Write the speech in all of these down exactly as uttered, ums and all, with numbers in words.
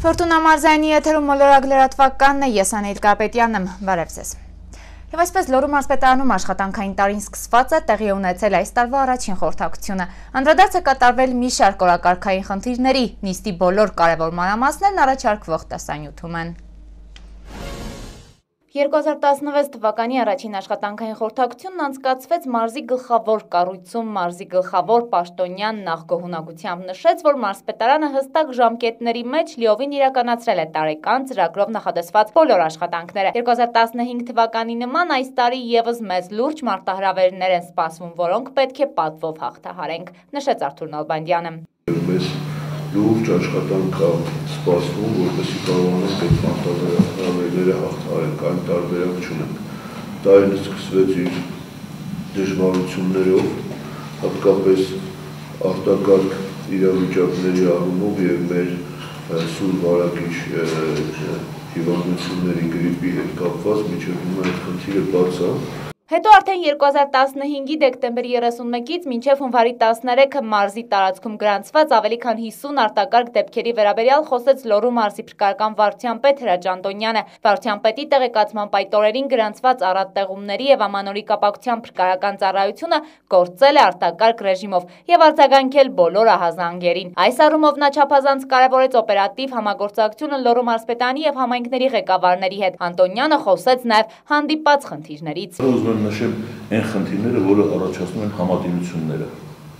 Ֆորտունա մարզայինի եթերում մոլորակ լրատվականն է, ես Անեիլ Կարպետյանն եմ, բարև ձեզ։ Եվ այսպես Լոռու մարզպետարանում աշխատանքային տարին սկսված է, տեղի ունեցել այս տարվա առաջին խորհրդակցությունը։ Անդրադարձ է կատարվել մի շարք օրակարգային խնդիրների, նիստի բոլոր կարևոր մանրամասներն առաջարկվող տեսանյութում են։ երկու հազար տասնվեց թվականի առաջին աշխատանքային խորհրդակցությունն անցկացվեց մարզի գլխավոր կառույցում։ Մարզի գլխավոր պաշտոնյան նախգոհունակությամբ նշեց, որ մարզպետարանը հստակ ժամկետների մեջ լիովին իրականացրել է տարեկան ծրագրով նախատեսված բոլոր աշխատանքները։ երկու հազար տասնհինգ թվականի նման այս տարի եւս մեծ լուրջ մարտահրավերներ են սպասվում, որոնք պետք է պատվով հաղթահարենք, նշեց Արթուր Նալբանդյանը։ Լուրջ աշխատանք կա սպասվում, որպեսզի կարողանանք այդ մարտահրավերները հաղթահարել, կան տարբերակ չունենք։ Տարին սկսվեց իր դժվարություններով, հատկապես արտակարգ իրավիճակների առումով եւ մեր սուր վարակիչ հիվանդությունների գրիպի հետ կապված մինչեւ հիմա այդ խնդիրը բաց է։ Հետո արդեն երկու հազար տասնհինգի դեկտեմբերի երեսունմեկից մինչև հունվարի տասներեքը մարզի տարածքում գրանցված ավելի քան հիսուն արտակարգ դեպքերի վերաբերյալ խոսեց Լոռու մարզի փրկարարական վարչության պետ Հրաչ Անդոնյանը։ Վարչության պետի տեղեկացման պայտորերին գրանցված առատտեղումների եւ ամանորի կապակցության փրկարարական ծառայությունը գործել է արտակարգ ռեժիմով եւ արձագանքել բոլոր ահազանգերին։ Այս առումով նա չափազանց կարևորեց օպերատիվ համագործակցությունը Լոռու մարզպետարանի եւ համայնքների ղեկավարների հետ։ Անդոնյանը խոսեց նաեւ հանդիպած խնդիրներից։ Նշեմ այն խնդիրները, որը առաջացնում են համատիրությունները։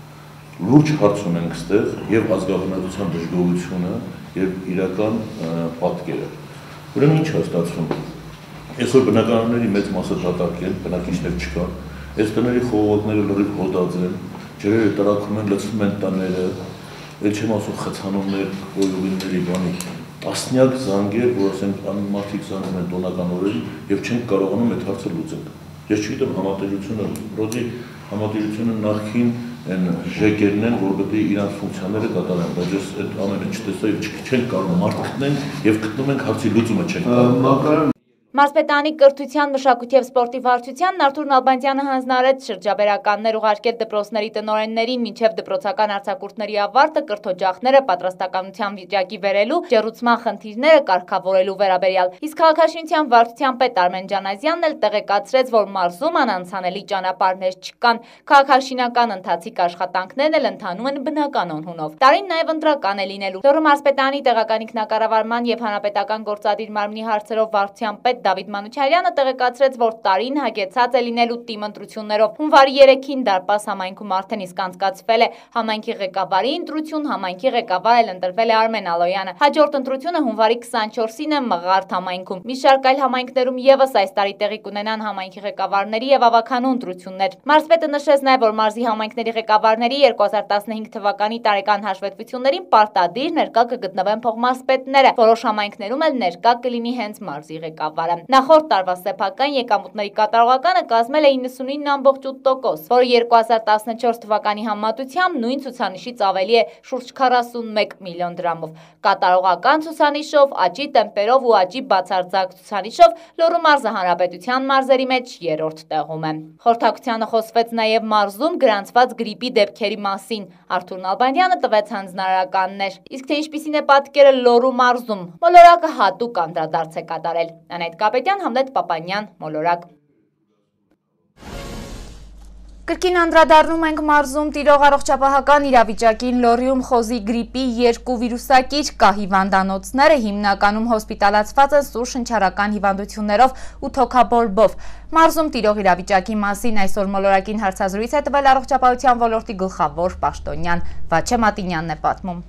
Լուրջ հարց ունենք ստեղ եւ ազգաբնակության դժգոհությունը եւ իրական պատկերը։ Ուրեմն ինչ է ստացվում։ Այսօր բնակարանների մեծ մասը դատարկ են, բնակիչներ չկան։ Այս տների խողովակները լրիվ հոտած են, ջրերը տրաքում են, լցվում են տները, ել չեմ ասում խցանումներ, գոյուղիների բանի, տասնյակ զանգեր, որ ասենք մարդիկ զանգում են տոնական օրերին եւ չեն կարողանում այդ հարցը լուծել։ Ես չգիտեմ համատեղությունը, ռոդի համատեղությունը նախքին են ժեկերն են, որ պետք է իրանց ֆունկցիաները կատարեն, բայց ես այդ ամենը չտեսա եւ չենք կարող մարդ գտնենք եւ գտնում ենք հարցի լուծումը չենք կարող։ Մարզպետարանի կրթության, մշակույթի եւ սպորտի վարչությանն Արթուր Նալբանդյանը հանձնարարեց շրջաբերականներ ուղարկել դպրոցների տնօրեններին մինչև դպրոցական արձակուրդների ավարտը կրթօջախները պատրաստականության վիճակի վերելու, ջեռուցման խնդիրները կարգավորելու վերաբերյալ։ Իսկ քաղաքաշինության վարչության պետ Արմեն Ջանազյանն էլ տեղեկացրեց, որ մարզում անանցանելի ճանապարհներ չկան։ Քաղաքաշինական ընթացիկ աշխատանքներն էլ ընթանում են բնականon հունով։ Տարին նաեւ ընտրական է լինելու։ Լոռու մարզպետարանի տեղական ինքնակառավարման եւ հանրապետական գործադիր մարմնի հարցերով վարչության պետ Դավիթ Մանուչարյանը տեղեկացրեց, որ տարին հագեցած է լինելու թիմ ընտրություններով։ Հունվարի երեքին Դարպաս համայնքում արդեն իսկ անցկացվել է համայնքի ղեկավարի ընտրություն, համայնքի ղեկավար էլ ընտրվել է Արմեն Ալոյանը։ Հաջորդ ընտրությունը հունվարի քսանչորսին է Մղարդ համայնքում։ Մի շարք այլ համայնքներում եւս այս տարի տեղի կունենան համայնքի ղեկավարների եւ ավականու ընտրություններ։ Մարզպետը նշեց նաեւ, որ մարզի համայնքների ղեկավարների երկու հազար տասնհինգ թվականի տարեկան հաշվետվություններին պարտադիր ներկա կգտնվեն փոխմարզպետները։ Որոշ համայնքներում էլ ներկա կլինի հենց մարզի ղեկավարը։ Նախորդ տարվա սեփական եկամուտների կատարողականը կազմել է իննսունինը ամբողջ ութ տոկոս, որը երկու հազար տասնչորս թվականի համեմատությամբ նույն ցուցանիշից ավելի է շուրջ քառասունմեկ միլիոն դրամով։ Կատարողական ցուցանիշով, աճի տեմպերով ու աճի բացարձակ ցուցանիշով Լոռու մարզը հանրապետության մարզերի մեջ երրորդ տեղում է։ Խորհրդակցությանը խոսվեց նաև մարզում գրանցված գրիպի դեպքերի մասին։ Արթուր Նալբանդյանը տվեց հանձնարարականներ։ Իսկ թե ինչպիսին է պատկերը Լոռու մարզում, մոլորակը հատուկ անդրադարձ է կատարել։ Անեիլ Կարպետյան, Համլետ Պապանյան, Մոլորակ։ Կրկին անդրադառնում ենք մարզում տիրող առողջապահական իրավիճակին։ Լոռիում խոզի գրիպի երկու վիրուսակիր կա, հիվանդանոցները հիմնականում հոսպիտալացված են սուր շնչառական հիվանդություններով ու թոքաբորբով։ Մարզում տիրող իրավիճակի մասին այսօր Մոլորակին հարցազրույց է տվել առողջապահության ոլորտի գլխավոր պաշտոնյան Վաչե Մատինյանն է պատմում։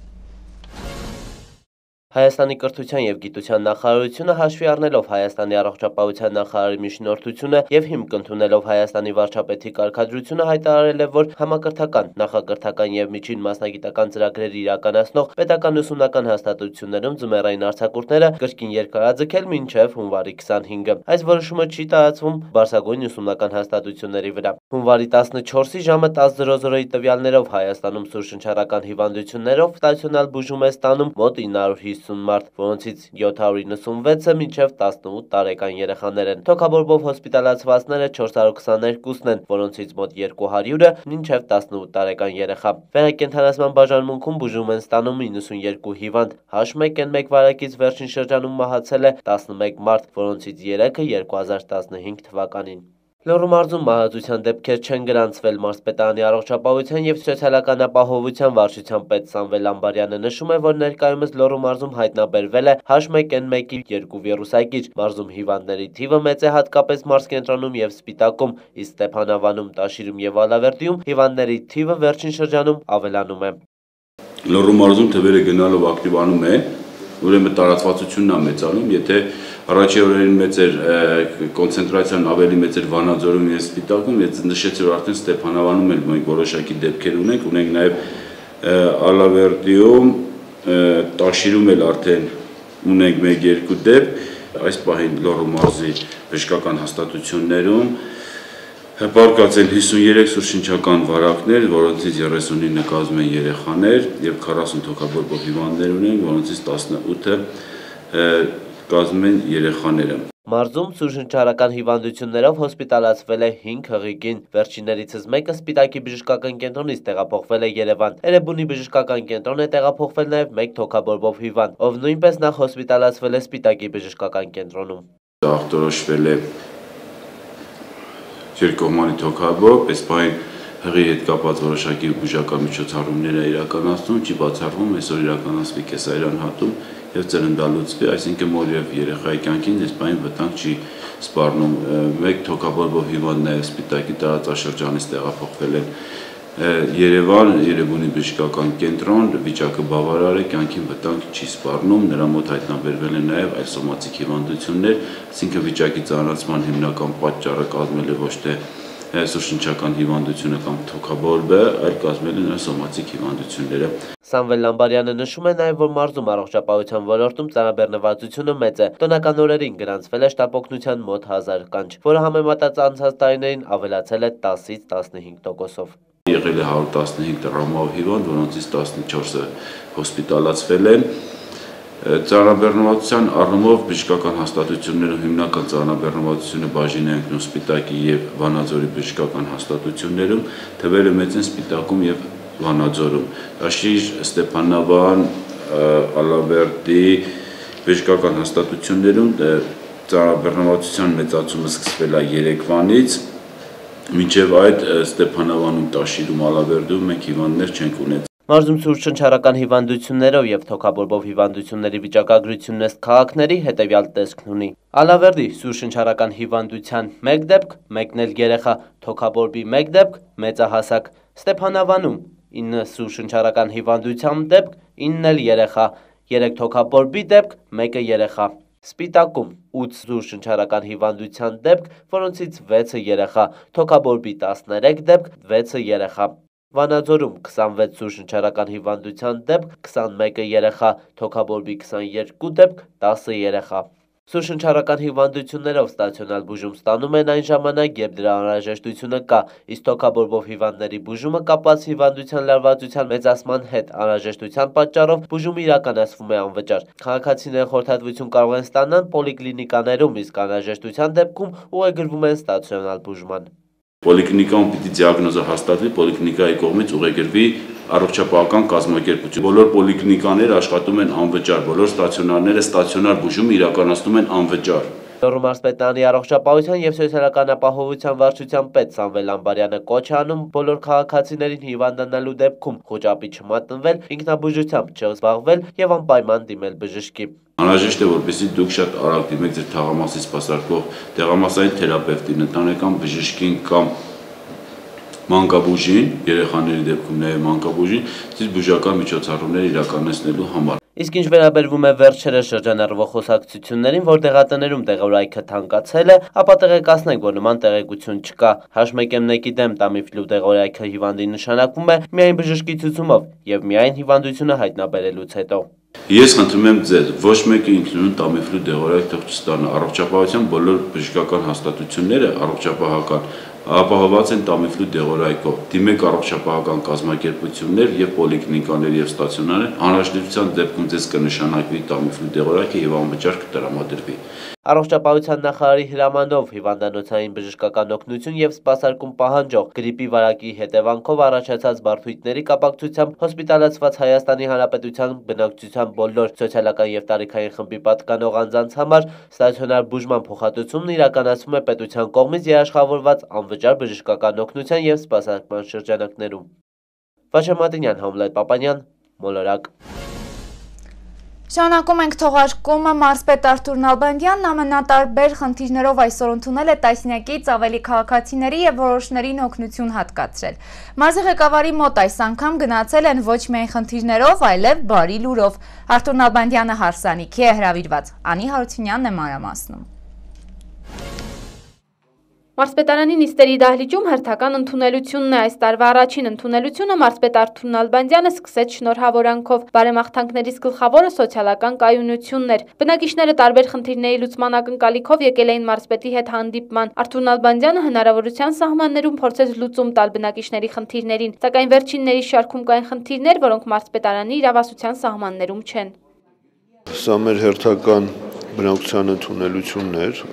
Հայաստանի կրթության և գիտության նախարարությունը հաշվի առնելով Հայաստանի առողջապահության նախարարի միջնորդությունը և հիմք ընդունելով Հայաստանի վարչապետի կարգադրությունը հայտարարել է, որ համակրթական, նախակրթական և միջին մասնագիտական ծրագրեր իրականացնող պետական ուսումնական հաստատություններում ձմեռային արձակուրդները կրկին երկարաձգել մինչև հունվարի քսանհինգը։ Այս որոշումը չի տարածվում բարձրագույն ուսումնական հաստատությունների վրա։ Հունվարի տասնչորսի ժամը տասը զրոյի տվյալներով Հայաստանում սուր շնչառական հիվանդություններով ստացիոնար բուժում է ստանում մոտ ինը հարյուր հիսուն հիսուն մարդ, որոնցից յոթ հարյուր նվսանվեցը մինչև տասնութ տարեկան երեխաներ են։ Թոքաբորբով հոսպիտալացվածները չորս հարյուր քսաներկուսն են, որոնցից մոտ երկու հարյուրը մինչև տասնութ տարեկան երեխա։ Վերակենդանացման բաժանմունքում բուժում են ստանում իննսունյերկու հիվանդ, H մեկ N մեկ վարակից վերջին շրջանում մահացել է տասնմեկ մարդ, որոնցից երեքը երկու հազար տասնհինգ թվականին։ Լոռու մարզում մահացության դեպքեր չեն գրանցվել։ Մարզպետարանի առողջապահության և սոցիալական ապահովության վարչության պետ Սամվել Ամբարյանը նշում է, որ ներկայումս Լոռու մարզում հայտնաբերվել է H մեկ N մեկի երկու վիրուսակիչ։ Մարզում հիվանդների թիվը մեծ է հատկապես մարզկենտրոնում և Սպիտակում, իսկ Ստեփանավանում, Տաշիրում և Ալավերդիում հիվանդների թիվը վերջին շրջանում ավելանում է։ Լոռու մարզում թվերը գնալով ակտիվանում են, ուրեմն տարածվածությունն է մեծանում, եթե առաջի օրերին մեծ էր կոնցենտրացիան ավելի մեծ էր Վանաձորում և Սպիտակում, ես նշեցի, որ արդեն Ստեփանավանում էլ մենք որոշակի դեպքեր ունենք, ունենք նաև Ալավերդիում, Տաշիրում էլ արդեն ունենք մեկ-երկու դեպք, այս պահին Լոռու մարզի բժշկական հաստատություններում պարկած են հիսունյերեք սուրշնչական վարակներ, որոնցից երեսունինը կազմում են երեխաներ և քառասուն թոքաբորբով հիվանդներ ունենք, որոնցից տասնութը կազմում են երեխաները։ Մարզում սուրշնչարական հիվանդություններով հոսպիտալացվել է հինգ հղիկին, վերջիններիցս մեկը Սպիտակի բժշկական կենտրոնից տեղափոխվել է Երևան։ Էրեբունի բժշկական կենտրոն է տեղափոխվել նաև մեկ թոքաբորբով հիվանդ, ով նույնպես նախ հոսպիտալացվել է Սպիտակի բժշկական կենտրոնում։ Ախտորոշվել է երկկողմանի թոքաբորբ, այս պահին հղի հետ կապված որոշակի բուժական միջոցառումներ է իրականացնում, չի բացառվում, այսօր իրականացվի կեսարյան հատում և ծննդալուծվի, այսինքն մոր և երեխայի կյանքին այս պահին վտանգ չի սպառնում։ Մեկ թոքաբորբով հիվանդ նաև Սպիտակի տարածաշրջանից տեղափոխվել են Երևան, Երևանի բժշկական կենտրոն, վիճակը բավարար է, կյանքին վտանգ չի սպառնում, նրա մոտ հայտնաբերվել են նաև այլ սոմատիկ հիվանդություններ, այսինքն վիճակի ծանրացման հիմնական պատճառը կազմել է ոչ թե սուրշնչական հիվանդությունը կամ թոքաբորբը, այլ կազմել են սոմատիկ հիվանդությունները։ Սամվել Ամբարյանը նշում է նաև, որ մարզում առողջապահության ոլորտում ծանրաբեռնվածությունը մեծ է։ Տոնական օրերին գրանցվել է շտապօգնության մոտ հազար կանչ, որը համեմատած անցած տարիներին ավելացել է տասից տասնհինգ տոկոսով։ Եղել է հարյուր տասնհինգ տրավմով հիվանդ, որոնցից տասնչորսը հոսպիտալացվել են։ Ծանրաբեռնվածության առումով բժշկական հաստատություններում հիմնական ծանրաբեռնվածությունը բաժին է ընկնում Սպիտակի և Վանաձորի բժշկական հաստատություններում, թվերը մեծ են Սպիտակում և Վանաձորում։ Տաշիր, Ստեփանավան, Ալավերդի բժշկական հաստատություններում ծանրաբեռնվածության մեծացումը սկսվել է երեկվանից, մինչև այդ Ստեփանավանում, Տաշիրում, Ալավերդիում մենք հիվանդներ չենք ունեցել։ Մարզում սուրշնչարական հիվանդություններով և թոքաբորբով հիվանդությունների վիճակագրությունն ըստ քաղաքների հետևյալ տեսքն ունի։ Ալավերդի սուրշնչարական հիվանդության մեկ դեպք, մեկն էլ երեխա, թոքաբորբի մեկ դեպք, մեծահասակ։ Ստեփանավանում ինը սուրշնչարական հիվանդության դեպք, ինն էլ երեխա, երեք թոքաբորբի դեպք, մեկը երեխա։ Սպիտակում ութ սուրշնչարական հիվանդության դեպք, որոնցից վեցը երեխա, թոքաբորբի տասներեք դեպք, վեցը երեխա։ Վանաձորում քսանվեց սուրշնչարական հիվանդության դեպք, քսանմեկը երեխա, թոքաբորբի քսաներկու դեպք, տասը երեխա։ Սուրշնչարական հիվանդություններով ստացիոնար բուժում ստանում են այն ժամանակ, երբ դրա անհրաժեշտությունը կա, իսկ թոքաբորբով հիվանդների բուժումը կապված հիվանդության լարվածության մեծացման հետ անհրաժեշտության պատճառով բուժումը իրականացվում է անվճար։ Քաղաքացիները խորհրդատվություն կարող են ստանալ պոլիկլինիկաներում, իսկ անհրաժեշտության դեպքում ուղեգրվում են ստացիոնար բուժման։ Պոլիկլինիկայում պիտի դիագնոզը հաստատվի, պոլիկլինիկայի կողմից ուղեգրվի առողջապահական կազմակերպություն։ Բոլոր պոլիկլինիկաները աշխատում են անվճար, բոլոր ստացիոնարները ստացիոնար բուժում իրականացնում են անվճար։ Լոռու մարզպետարանի առողջապահության և սոցիալական ապահովության վարչության պետ Սամվել Ամբարյանը կոչ է անում բոլոր քաղաքացիներին հիվանդանալու դեպքում խոճապի չմատնվել, ինքնաբուժությամբ չզբաղվել և անպայման դիմել բժշկի։ Անհրաժեշտ է, որպեսզի դուք շատ արագ դիմեք ձեր թաղամասից սպասարկող տեղամասային թերապևտին, ընտանեկան բժշկին կամ մանկաբուժին, երեխաների դեպքում նաև մանկաբուժին, ձեզ բուժական միջոցառումներ իրականացնելու համար։ Իսկ ինչ վերաբերվում է վերջերս շրջանառվող խոսակցություններին, որ դեղատներում տեղորայքը թանկացել է, ապա տեղեկացնենք, որ նման տեղեկություն չկա։ H մեկ N մեկի դեմ Տամիֆլու տեղորայքը հիվանդի նշանակվում է միայն բժշկի ցուցումով և միայն հիվանդությունը հայտնաբերելուց հետո։ Ես խնդրում եմ ձեզ, ոչ մեկը ինքնուրույն Տամիֆլու դեղորայք թող չստանա, առողջապահության բոլոր բժշկական հաստատությունները, առողջապահական ապահովված են Tamiflu դեղորայքով։ Դիմեք առողջապահական կազմակերպություններ եւ պոլիկլինիկաներ եւ ստացիոնարներ, անհրաժեշտության դեպքում ձեզ կնշանակվի Tamiflu դեղորայքը եւ անվճար կտրամադրվի։ Առողջապահության նախարարի հրամանով հիվանդանոցային բժշկական օգնություն եւ սպասարկում պահանջող գրիպի վարակի հետևանքով առաջացած բարդությունների կապակցությամբ հոսպիտալացված Հայաստանի Հանրապետության բնակչության բոլոր սոցիալական եւ տարիքային խմբի պատկանող անձանց համար ստացիոնար բուժման փոխհատուցումն իրականացվում է պետության կողմից երաշխավորված անվճար բժշկական օգնության եւ սպասարկման շրջանակներում։ Վաչե Մատինյան, Համլետ Պապանյան, Մոլորակ։ Շարունակում ենք թողարկումը, մարզպետ Արթուր Նալբանդյանն ամենատարբեր խնդիրներով այսօր ընդունել է տասնյակից ավելի քաղաքացիների եւ որոշներին օգնություն հատկացրել։ Մարզի ղեկավարի մոտ այս անգամ գնացել են ոչ միայն խնդիրներով, այլև բարի լուրով։ Արթուր Նալբանդյանը հարսանիքի է հրավիրված։ Անի Հարությունյանն է մանրամասնում։ Մարզպետարանի նիստերի դահլիճում հերթական ընդունելությունն է այս տարվա առաջին ընդունելությունը մարզպետ Արթուր Նալբանդյանը սկսեց շնորհավորանքով։ Բարեմաղթանքներից գլխավորը սոցիալական կայունությունն էր։ Բնակիչները տարբեր խնդիրների լուծման ակնկալիքով եկել էին մարզպետի հետ հանդիպման։ Արթուր Նալբանդյանը հնարավորության սահմաններում փորձեց լուծում տալ բնակիչների խնդիրներին, սակայն վերջինների շարքում կային խնդիրներ, որոնք մարզպետարանի իրավասության սահմաններում չեն։ Սա մեր հերթական բնակչության ընդունելությունն էր։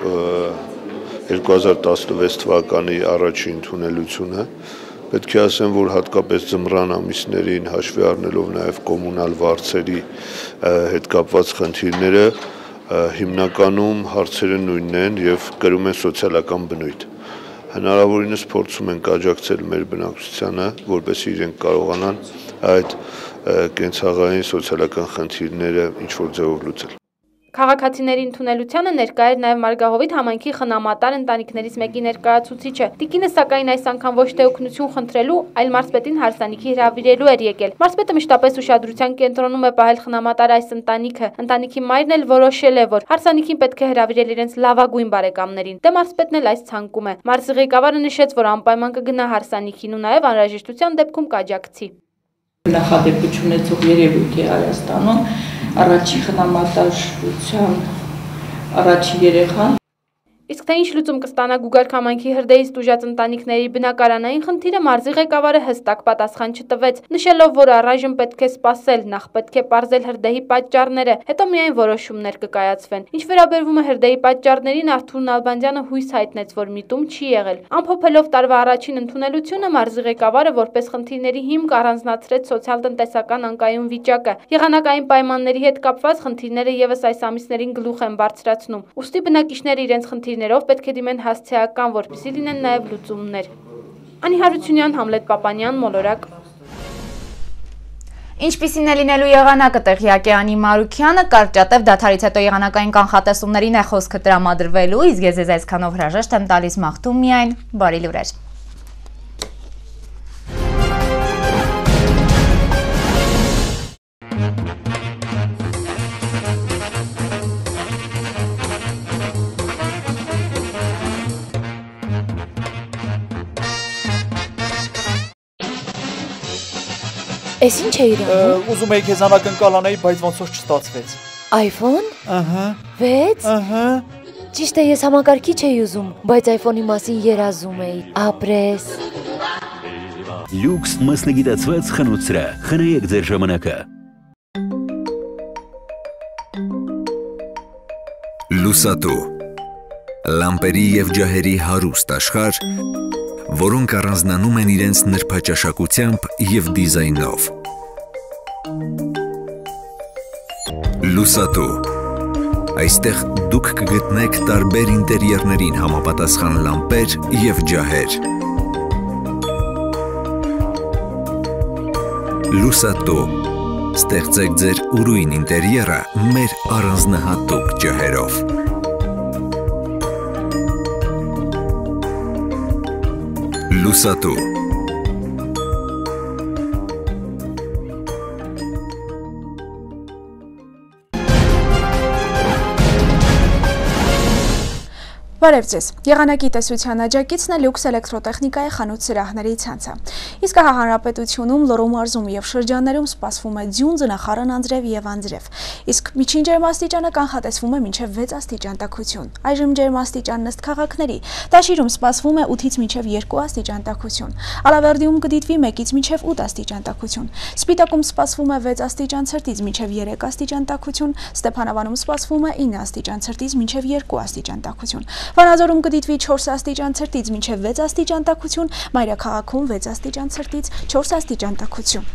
երկու հազար տասնվեց թվականի առաջին ընդունելությունը, պետք է ասեմ, որ հատկապես ձմռան ամիսներին հաշվի առնելով նաև կոմունալ վարձերի հետ կապված խնդիրները, հիմնականում հարցերը նույնն են եւ կրում են սոցիալական բնույթ։ Հնարավորինս փորձում ենք աջակցել մեր բնակչությանը, որպեսզի իրենք կարողանան այդ կենցաղային սոցիալական խնդիրները ինչ-որ ձևով լուծել։ Քաղաքացիների ընդունելությանը ներկա էր նաև Մարգահովիտ համայնքի խնամատար ընտանիքներից մեկի ներկայացուցիչը։ Տիկինը սակայն այս անգամ ոչ թե օգնություն խնդրելու, այլ մարզպետին հարսանիքի հրավիրելու էր եկել։ Մարզպետը մշտապես ուշադրության կենտրոնում է պահել խնամատար այս ընտանիքը։ Ընտանիքի մայրն էլ որոշել է, որ հարսանիքին պետք է հրավիրել իրենց լավագույն բարեկամներին։ Դե մարզպետն էլ այս ցանկում է։ Մարզի ղեկավարը նշեց, որ անպայման կգնա հարսանիքին ու նաև անհրաժեշտության դեպքում կաջակցի։ Նախադեպություն ունեցող երևույթ է Հայաստանում, առաջին խնամատարության առաջին երեխան։ Իսկ թե ինչ լուծում կստանա Գուգարք համայնքի հրդեհից տուժած ընտանիքների բնակարանային խնդիրը մարզի ղեկավարը հստակ պատասխան չտվեց, նշելով, որ առայժմ պետք է սպասել, նախ պետք է պարզել հրդեհի պատճառները, հետո միայն որոշումներ կկայացվեն։ Ինչ վերաբերվում է հրդեհի պատճառներին, Արթուր Նալբանդյանը հույս հայտնեց, որ միտում չի եղել։ Ամփոփելով տարվա առաջին ընդունելությունը, մարզի ղեկավարը որպես խնդիրների հիմք առանձնացրեց սոցիալ-տնտեսական անկայուն վիճակը։ Եղանակային պայմանների հետ կապված խնդիրները եւս այս ամիսներին գլուխ են բարձրացնում։ Ուստի բնակիչները իրենց խնդիրները Ներով պետք է դիմեն հասցեական, որպեսզի լինեն նաև լուծումներ։ Անի Հարությունյան, Համլետ Պապանյան, Մոլորակ։ Ինչպիսին է լինելու եղանակը, տեղյակ է Անի Մարուքյանը, կարճատև դադարից հետո եղանակային կանխատեսումներին է խոսքը տրամադրվելու, իսկ ես ձեզ այսքանով հրաժեշտ եմ տալիս, մաղթում միայն բարի լուրեր։ Էս ինչ է իրանում։ Ուզում էի քեզ անակնկալ անեի, բայց ոնց որ չստացվեց։ iPhone։ Ահա։ վեց։ Ահա։ Ճիշտ է, ես համակարգիչ էի ուզում, բայց iPhone-ի մասին երազում էի։ Ապրես։ Լյուքս մասնագիտացված խանութ սրահ, խնայեք ձեր ժամանակը։ Լուսատու լամպերի եւ ջահերի հարուստ աշխարհ, որոնք առանձնանում են իրենց նրբաճաշակությամբ և դիզայնով։ Լուսատու։ Այստեղ դուք կգտնեք տարբեր ինտերիերներին համապատասխան լամպեր և ջահեր։ Լուսատու։ Ստեղծեք ձեր ուրույն ինտերիերը մեր առանձնահատուկ ջահերով։ Լուսատու։ Բարև ձեզ։ Եղանակի տեսության աջակիցն է լյուքս էլեկտրոտեխնիկայի խանութ սրահների ցանցը։ Իսկ հա հանրապետությունում Լոռու մարզում եւ շրջաններում սպասվում է ձյուն, ձնախառն անձրև եւ անձրև։ Իսկ միջին ջերմաստիճանը կանխատեսվում է մինչեւ վեց աստիճան տաքություն։ Այժմ ջերմաստիճանն ըստ քաղաքների։ Տաշիրում սպասվում է ութից մինչեւ երկու աստիճան տաքություն։ Ալավերդիում կդիտվի մեկից մինչեւ ութ աստիճան տաքություն։ Սպիտակում սպասվում է վեց աստիճան ցրտից մինչեւ երեք աստիճան տաքություն։ Ստեփանավանում սպասվում է ինը աստիճան ցրտից մինչեւ երկու աստիճան տաքություն։ Վանաձորում կդիտվի չորս աստիճան ցրտից մինչև վեց աստիճան տաքություն, Մայրաքաղաքում վեց աստիճան ցրտից չորս աստիճան տաքություն։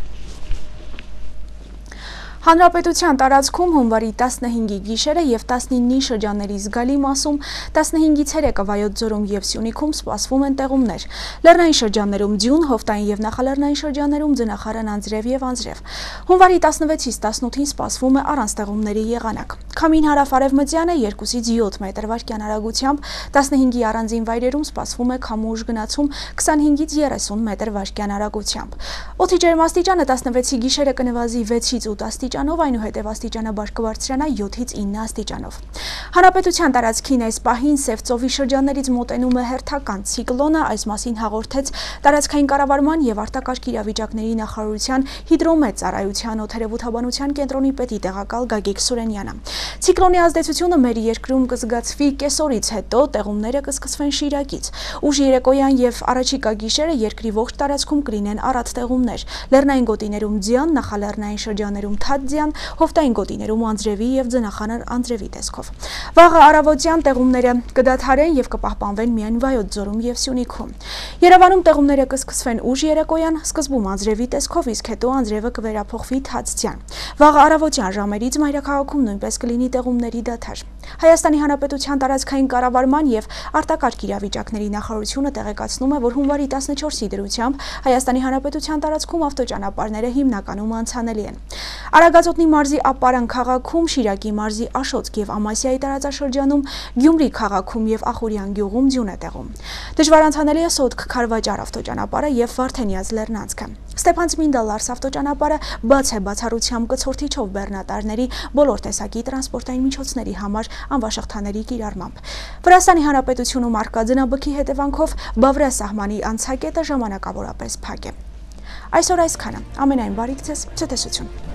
Հանրապետության տարածքում հունվարի տասնհինգի գիշերը եւ տասնինի շրջանների զգալի մասում, տասնհինգից երեկը Վայոց ձորում եւ Սյունիքում սպասվում են տեղումներ։ Լեռնային շրջաններում ձյուն, հովտային եւ նախալեռնային շրջաններում ձնախառն անձրև եւ անձրև։ Հունվարի տասնվեցից տասնութին սպասվում է առանց տեղումների եղանակ։ Քամին հարավ-արևմտյան է երկուսից յոթ մետր վարկյան արագությամբ, տասնհինգի առանձին վայրերում սպասվում է քամու ուժգնացում քսանհինգից երեսուն մետր վարկյան արագությամբ։ Օդի ջերմաստիճանը տասնվեցի գիշերը կնվազի վեցից ութ աստիճանով, այնուհետև աստիճանաբար կբարձրանա յոթից ինը աստիճանով։ Հանրապետության տարածքին այս պահին Սև ծովի շրջաններից մոտենում է հերթական ցիկլոնը, այս մասին հաղորդեց տարածքային կառավարման եւ արտակարգ իրավիճակների նախարարության հիդրոմետ ծառայության օդերևութաբանության կենտրոնի պետի տեղակալ Գագիկ Սուրենյանը։ Ցիկլոնի ազդեցությունը մեր երկրում կզգացվի կեսօրից հետո, տեղումները կսկսվեն Շիրակից։ Ուշ երեկոյան եւ առաջիկա գիշերը երկրի ողջ տարածքում կլինեն առատ տեղումներ։ Լեռնային գոտիներում ձյան, նախալեռնային շրջաներում թաձյան, հովտային գոտիներում անձրևի եւ ձնախառն անձրևի տեսքով։ Վաղը առավոտյան տեղումները կդադարեն եւ կպահպանվեն միայն Վայոց ձորում եւ Սյունիքում։ Երևանում տեղումները կսկսվեն ուշ երեկոյան, սկզբում անձրևի տեսքով, իսկ հետո անձրևը կվերափոխվի թաձյան։ Վաղը առավոտյան ժամերից Մայրաքաղաքում նույնպես կլինի տեղումների դադար։ Հայաստանի Հանրապետության տարածքային կառավարման եւ արտակարգ իրավիճակների նախարարությունը տեղեկացնում է, որ հունվարի տասնչորսի դրությամբ Հայաստանի Հանրապետության տարածքում ավտոճանապարհները հիմնականում անցանելի են։ Արագածոտնի մարզի Ապարան քաղաքում, Շիրակի մարզի Աշոտք եւ Ամասիայի տարածաշրջանում, Գյումրի քաղաքում եւ Ախուրյան գյուղում ձյուն է տեղում։ Դժվար անցանելի է Սոտք Քարվաճար ավտոճանապարհը եւ Վարդենյաց լեռնանցքը։ Ստեփանցմինդա Լարս ավտոճանապարհը բաց է բացառությամբ կցորդիչով բեռնատարների բոլոր տեսակի տրանսպորտային միջոցների համար անվաշղթաների կիրառմամբ։ Վրաստանի Հանրապետությունում արկա ձնաբքի հետևանքով Բավրիա սահմանի անցակետը ժամանակավորապես փակ է։ Այսօր այսքանը։ Ամենայն բարիք ձեզ, ցտեսություն։